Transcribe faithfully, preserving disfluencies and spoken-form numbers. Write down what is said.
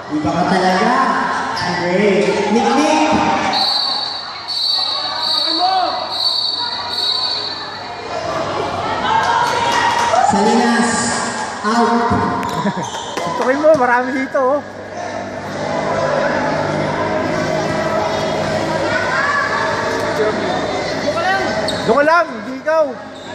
Iba ka talaga. Great. Nick Nick. Salinas. Out. Tukoy mo, marami dito oh. Doon ka lang! Doon ka lang, hindi ikaw!